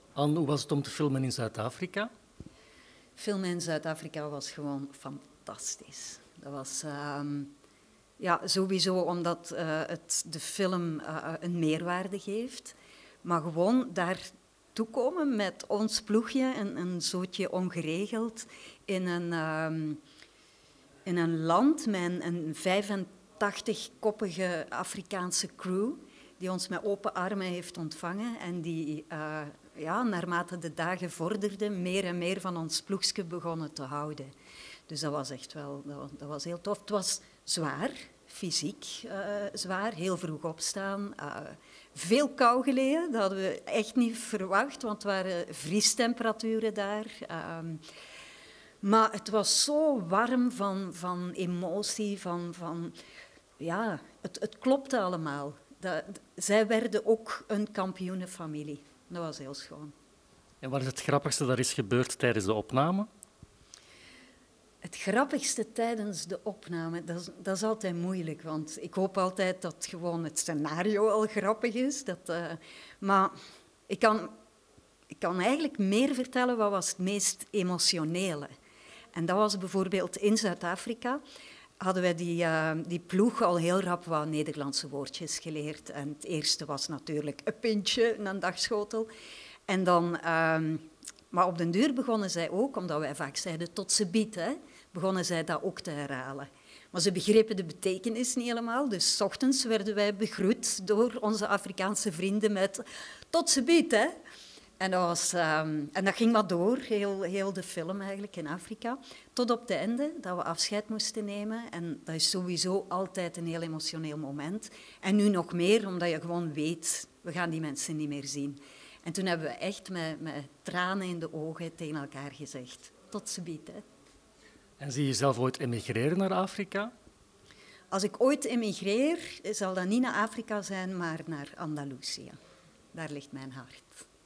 Anne, hoe was het om te filmen in Zuid-Afrika? Filmen in Zuid-Afrika was gewoon fantastisch. Dat was ja, sowieso omdat het de film een meerwaarde geeft. Maar gewoon daartoe komen met ons ploegje, een zootje ongeregeld, in een land met een 85-koppige Afrikaanse crew die ons met open armen heeft ontvangen en die ja, naarmate de dagen vorderden meer en meer van ons ploegje begonnen te houden. Dus dat was echt wel dat was heel tof. Het was zwaar, fysiek zwaar, heel vroeg opstaan. Veel kou geleden, dat hadden we echt niet verwacht, want het waren vriestemperaturen daar. Maar het was zo warm van emotie, ja, het klopte allemaal. Zij werden ook een kampioenenfamilie. Dat was heel schoon. En wat is het grappigste dat is gebeurd tijdens de opname? Het grappigste tijdens de opname, dat is altijd moeilijk, want ik hoop altijd dat gewoon het scenario al grappig is. Maar ik kan eigenlijk meer vertellen wat was het meest emotionele. En dat was bijvoorbeeld in Zuid-Afrika. Hadden wij die ploeg al heel rap wat Nederlandse woordjes geleerd. En het eerste was natuurlijk een pintje, een dagschotel. En dan, maar op den duur begonnen zij ook, omdat wij vaak zeiden tot ze biedt, begonnen zij dat ook te herhalen. Maar ze begrepen de betekenis niet helemaal. Dus 's ochtends werden wij begroet door onze Afrikaanse vrienden met tot ze biedt, hè. En dat ging maar door, heel de film eigenlijk in Afrika. Tot op het einde, dat we afscheid moesten nemen. En dat is sowieso altijd een heel emotioneel moment. En nu nog meer, omdat je gewoon weet, we gaan die mensen niet meer zien. En toen hebben we echt met tranen in de ogen tegen elkaar gezegd, tot ziens. En zie je zelf ooit emigreren naar Afrika? Als ik ooit emigreer, zal dat niet naar Afrika zijn, maar naar Andalusië. Daar ligt mijn hart.